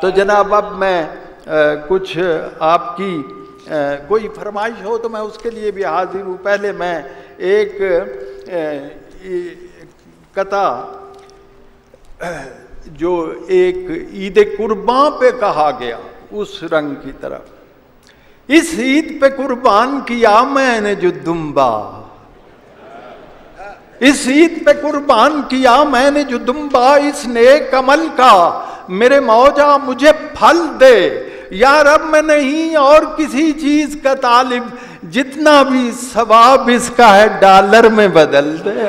تو جناب اب میں کچھ آپ کی کوئی فرمائش ہو تو میں اس کے لیے بھی حاضر ہوں. پہلے میں ایک قطع جو ایک عید قرباں پہ کہا گیا اس رنگ کی طرف. اس عید پہ قربان کیا میں نے جو دمبا، اس عید پہ قربان کیا میں نے جو دمبا، اس نیک عمل کا میرے موجا مجھے پھل دے. یا رب میں نہیں اور کسی چیز کا طالب، جتنا بھی ثواب اس کا ہے ڈالر میں بدل دے.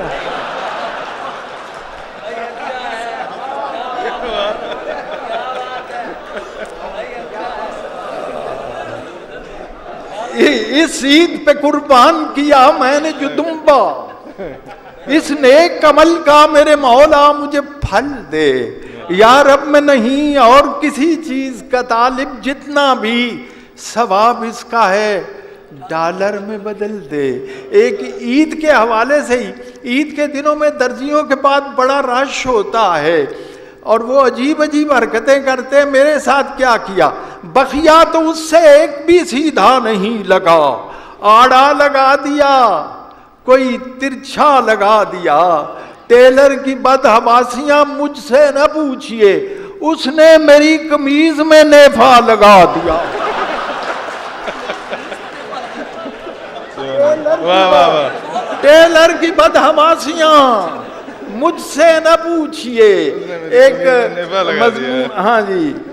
اس عید پہ قربان کیا میں نے جو دمبا، اس نیک عمل کا میرے مولا مجھے پھل دے. یا رب میں نہیں اور کسی چیز کا طالب، جتنا بھی ثواب اس کا ہے ڈالر میں بدل دے. ایک عید کے حوالے سے ہی، عید کے دنوں میں درزیوں کے بعد بڑا رش ہوتا ہے اور وہ عجیب عجیب حرکتیں کرتے ہیں. میرے ساتھ کیا کیا، بخیا تو اس سے ایک بھی سیدھا نہیں لگا، آڑا لگا دیا، کوئی ترچھا لگا دیا. ٹیلر کی بدحواسیاں مجھ سے نہ پوچھئے، اس نے میری قمیض میں نیفا لگا دیا. ٹیلر کی بدحواسیاں مجھ سے نہ پوچھئے. ایک مضمون، ہاں جی،